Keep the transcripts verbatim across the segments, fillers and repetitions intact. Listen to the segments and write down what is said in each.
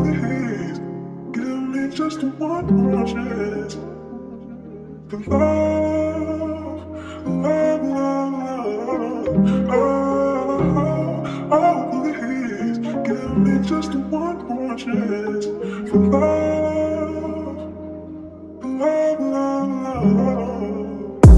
please, give me just one more chance to love, love, love, love. Oh, oh, please, give me just one more chance for love, love, love, love.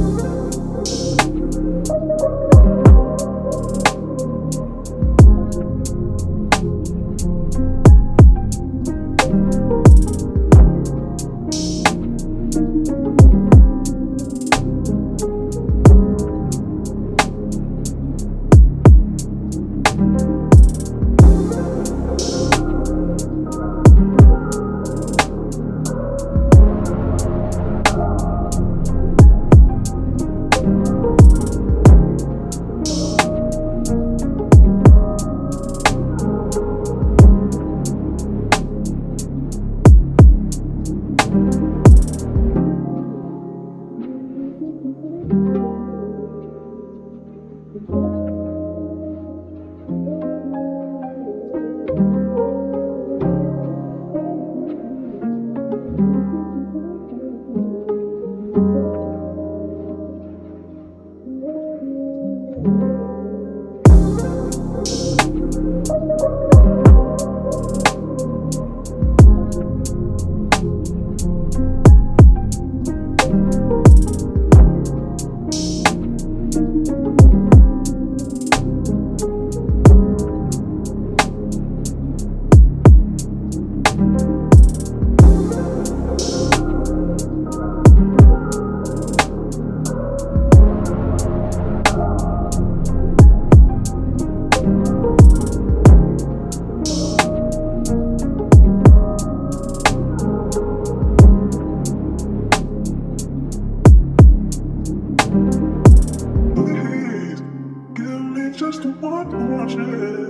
Just one more chance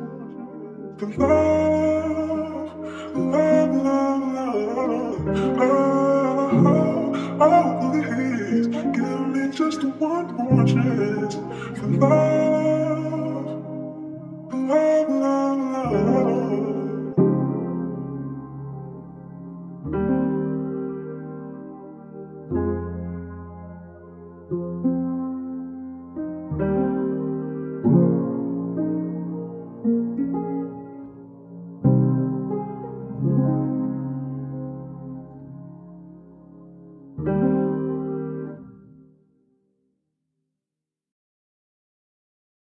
to love, love, love, love. Oh, oh, please, give me just one more chance for love, love, love.